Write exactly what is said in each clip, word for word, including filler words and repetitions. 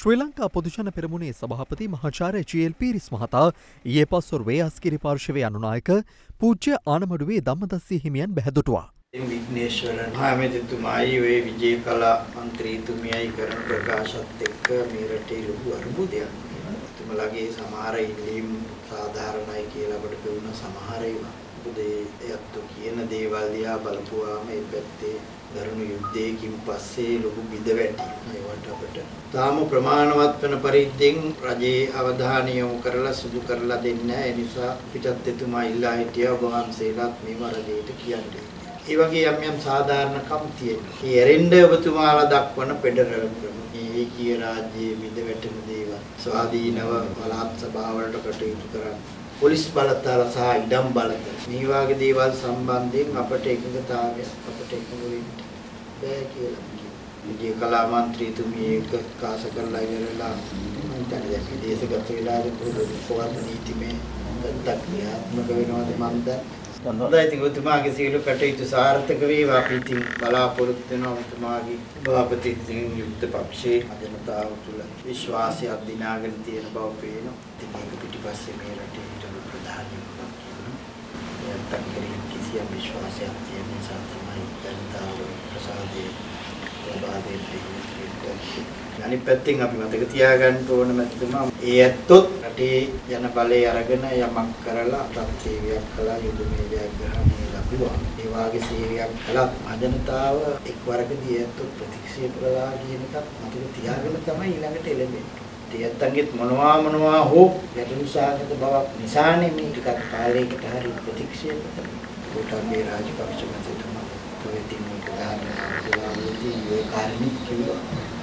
ශ්‍රී ලංකා පොදුජන පෙරමුණේ සභාපති මහාචාර්ය ජී.එල්. පීරිස් මහතා ඊයේ පස්වරුවේ අස්ගිරි පාර්ශවයේ අනුනායක පූජ්‍ය ආනමඩුවේ ධම්මදස්සී හිමියන් බැහැදුටුවා. විග්නේශ්වරන් මහමෙතුමායි ඔය විජේකලා මන්ත්‍රීතුමියයි කරන ප්‍රකාශත් එක්ක මේ රටේ ලොකු අරුබුදයක්. තුමලගේ සමහර ඉල්ලීම් සාධාරණයි කියලා අපිට පෙවුන සමහර ඒවා. උදේ එයත් කියන දේවල් දිහා බලපුවාම ඒ පැත්තේ දරුණු යුද්ධයකින් පස්සේ ලොකු බිඳවැටීම් ඒවට අපිට තාම ප්‍රමාණවත් වෙන පරිද්දෙන් රජයේ අවධානය යොමු කරලා සුදු කරලා දෙන්නේ නැහැ. ඒ නිසා පිටත් එතුමා ඉල්ලා හිටියා ඔබ වහන්සේලාත් මේව රජයට කියන්නේ. ඒ වගේ යම් යම් සාධාරණකම් තියෙනවා. ඒ එරෙන්ඩ ඔබතුමාලා දක්වන පෙඩරල් ක්‍රම මේ කී රාජ්‍යයේ බිඳවැටෙන දේවල් ස්වාධීනව පළාත් සභාවලට කටයුතු කරන්න. පොලිස් බලතල සහ ඉඩම් බලතල මේ වගේ දේවල් සම්බන්ධයෙන් අපට එකඟතාවයක් අපට එකඟ වෙන්න බෑ කියලා කියනවා. විද්‍යා කලා මන්ත්‍රීතුමිය ඒක කාස කරලා ඉවරලා මම හිතන්නේ දැන් විදේශගත වෙලාදී කොහොමද කොහොමද නීතිමය තත්ත්වයක් වෙනවද මන්ද හොඳයි. ඉතින් ඔබතුමාගේ සියලු කටයුතු සාර්ථක වේවා අපි ඉතින් බලාපොරොත්තු වෙනවා. ඔබතුමාගේ සභාපතිත්වයෙන් යුක්ත පක්ෂයේ ජනතාව තුළ විශ්වාසයක් දිනාගෙන තියෙන බව පේනවා. ඉතින් ඒක පිටිපස්සේ මේ රටේ හිටපු ප්‍රධානීන් කියනවා. එයත් අකරින් කිසියම් විශ්වාසයක් තියෙන නිසා තමයි ජනතාව ප්‍රසාදයේ ලබා දෙන්නේ. අනිත් පැත්තෙන් අපි මතක තියාගන්න ඕන මැතිතුමා ඒ ඇත්තොත් රටේ ජන බලය අරගෙන යමක් කරලා රට සේවයක් කළා යුද මේ ජයග්‍රහණය ලැබුවා. ඒ වාගේ සේවයක් කළත් ජනතාව එක්වරකදී ඇත්තොත් ප්‍රතික්ෂේප කළා කියන එකත් මතක තියාගෙන තමයි ඊළඟට එළඹෙන්නේ. ඒ ඇත්තන්ගෙත් මොනවා මොනවා හෝ ගැටලු සාගත බවක් නිසානේ මේ ටිකක් කාලයකට හරි ප්‍රතික්ෂේප කරනවා. කොටාඹේ රාජපක්ෂ මැතිතුමා ප්‍රවේදී මේක දානවා ඒ කාරණේ කිව්වා.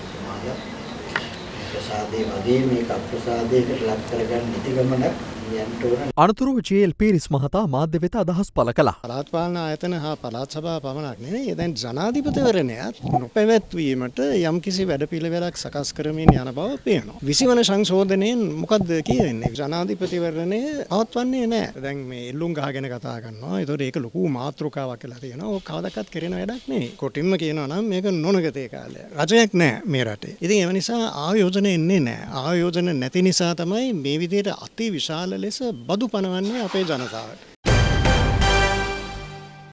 ප්‍රසාදේ වගේ මේක අප්‍රසාදයකට ලක් කරගන්න නැති ගමනක් යන්න ඕන. අනතුරුව ජී.එල්. පීරිස් මහතා මාධ්‍ය වෙත අදහස් පළ කළා. පළාත් පාලන ආයතන හා පළාත් සභාව පමණක් නෙවෙයි දැන් ජනාධිපතිවරණයත් නොපැවැත්වීමට යම්කිසි වැඩපිළිවෙලක් සකස් කරමින් යන බව පේනවා. විසිවන සංශෝධනයෙන් මොකද්ද කියන්නේ? ජනාධිපතිවරණය පවත්වන්නේ නැහැ. දැන් මේ එල්ලුම් ගහගෙන කතා කරනවා. ඒතකොට ඒක ලොකු මාතෘකාවක් කියලා තියෙනවා. ඕක කවදාවත් කරන වැඩක් නෙවෙයි. කොටින්ම කියනවා නම් මේක නොනගතේ කාලය. රජයක් නැහැ මේ රටේ. ඉතින් ඒ නිසා ආයෝජන එන්නේ නැහැ. ආයෝජන නැති නිසා තමයි මේ විදිහට අති විශාල ලෙස බදු පනවන්නේ අපේ ජනතාවට.